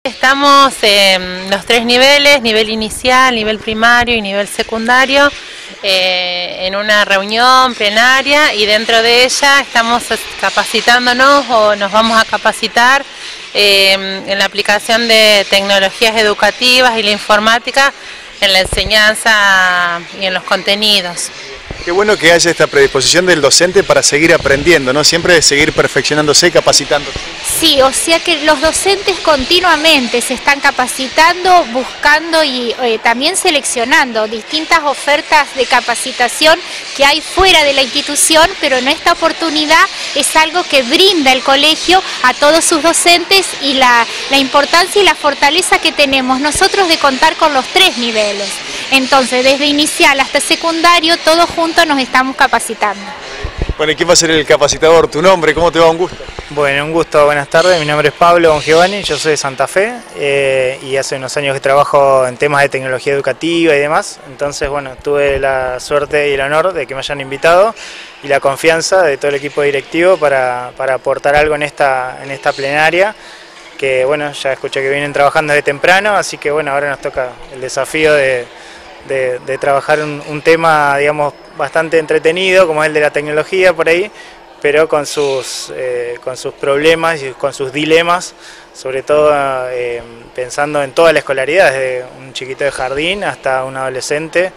Estamos en los tres niveles, nivel inicial, nivel primario y nivel secundario, en una reunión plenaria, y dentro de ella estamos capacitándonos o nos vamos a capacitar en la aplicación de tecnologías educativas y la informática en la enseñanza y en los contenidos. Qué bueno que haya esta predisposición del docente para seguir aprendiendo, ¿no? Siempre seguir perfeccionándose, capacitándose. Sí, o sea que los docentes continuamente se están capacitando, buscando y también seleccionando distintas ofertas de capacitación que hay fuera de la institución, pero en esta oportunidad es algo que brinda el colegio a todos sus docentes, y la importancia y la fortaleza que tenemos nosotros de contar con los tres niveles. Entonces, desde inicial hasta secundario, todos juntos nos estamos capacitando. Bueno, ¿y quién va a ser el capacitador? ¿Tu nombre? ¿Cómo te va? Un gusto. Bueno, un gusto, buenas tardes. Mi nombre es Pablo Bongiovanni, yo soy de Santa Fe y hace unos años que trabajo en temas de tecnología educativa y demás. Entonces, bueno, tuve la suerte y el honor de que me hayan invitado y la confianza de todo el equipo directivo para aportar algo en esta plenaria, que bueno, ya escuché que vienen trabajando desde temprano, así que bueno, ahora nos toca el desafío de trabajar un tema, digamos, bastante entretenido, como es el de la tecnología por ahí, pero con sus problemas y con sus dilemas, sobre todo pensando en toda la escolaridad, desde un chiquito de jardín hasta un adolescente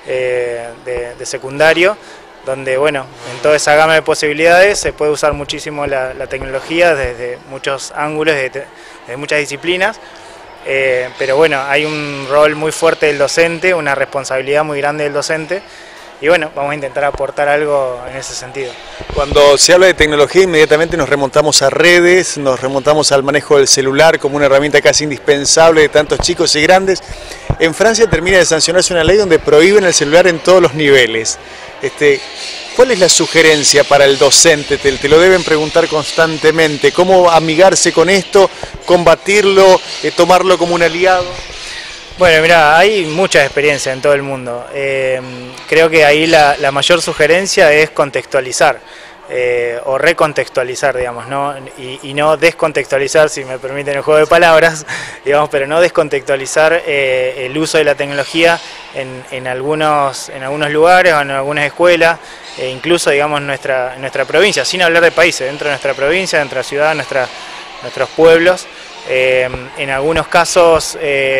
de secundario, donde bueno, en toda esa gama de posibilidades se puede usar muchísimo la tecnología desde muchos ángulos, desde muchas disciplinas. Pero bueno, hay un rol muy fuerte del docente, una responsabilidad muy grande del docente, y bueno, vamos a intentar aportar algo en ese sentido. Cuando se habla de tecnología, inmediatamente nos remontamos a redes, nos remontamos al manejo del celular como una herramienta casi indispensable de tantos chicos y grandes. En Francia termina de sancionarse una ley donde prohíben el celular en todos los niveles. ¿Cuál es la sugerencia para el docente? Te lo deben preguntar constantemente. ¿Cómo amigarse con esto, combatirlo, tomarlo como un aliado? Bueno, mira, hay mucha experiencia en todo el mundo. Creo que ahí la mayor sugerencia es contextualizar o recontextualizar, digamos, ¿no? Y no descontextualizar, si me permiten el juego de palabras, digamos, pero no descontextualizar el uso de la tecnología en algunos lugares o en algunas escuelas, incluso, digamos, en nuestra provincia, sin hablar de países, dentro de nuestra provincia, de nuestra ciudad, nuestros pueblos. En algunos casos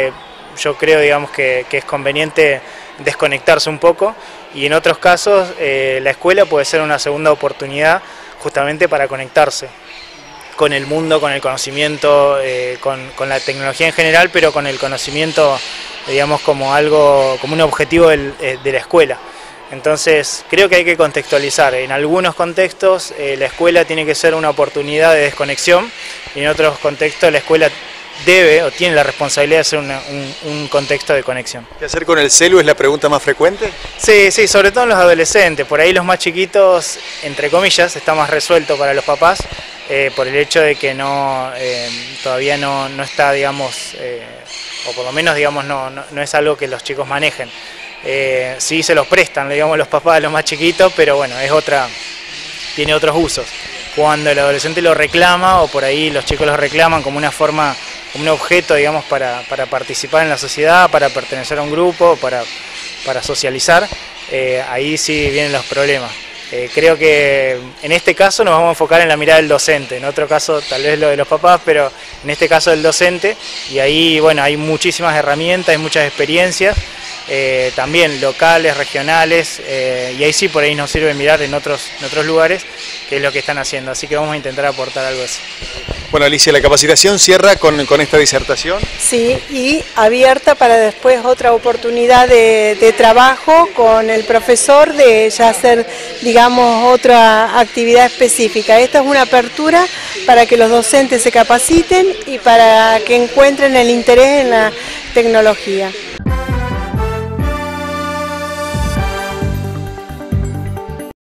yo creo, digamos, que es conveniente desconectarse un poco, y en otros casos la escuela puede ser una segunda oportunidad justamente para conectarse con el mundo, con el conocimiento, con la tecnología en general, pero con el conocimiento, digamos, como un objetivo de la escuela. Entonces creo que hay que contextualizar. En algunos contextos la escuela tiene que ser una oportunidad de desconexión, y en otros contextos la escuela debe o tiene la responsabilidad de ser un contexto de conexión. ¿Qué hacer con el celu es la pregunta más frecuente? Sí, sobre todo en los adolescentes. Por ahí los más chiquitos, entre comillas, está más resuelto para los papás, por el hecho de que todavía no está, digamos, o por lo menos, digamos, no es algo que los chicos manejen. Sí se los prestan, digamos, los papás a los más chiquitos, pero bueno, tiene otros usos. Cuando el adolescente lo reclama, o por ahí los chicos lo reclaman como una forma, como un objeto, digamos, para participar en la sociedad, para pertenecer a un grupo, para socializar, ahí sí vienen los problemas. Creo que en este caso nos vamos a enfocar en la mirada del docente, en otro caso tal vez lo de los papás, pero en este caso del docente, y ahí bueno, hay muchísimas herramientas, hay muchas experiencias, también locales, regionales, y ahí sí por ahí nos sirve mirar en otros lugares qué es lo que están haciendo, así que vamos a intentar aportar algo así. Bueno, Alicia, la capacitación cierra con esta disertación. Sí, y abierta para después otra oportunidad de trabajo con el profesor, de ya hacer, digamos, otra actividad específica. Esta es una apertura para que los docentes se capaciten y para que encuentren el interés en la tecnología.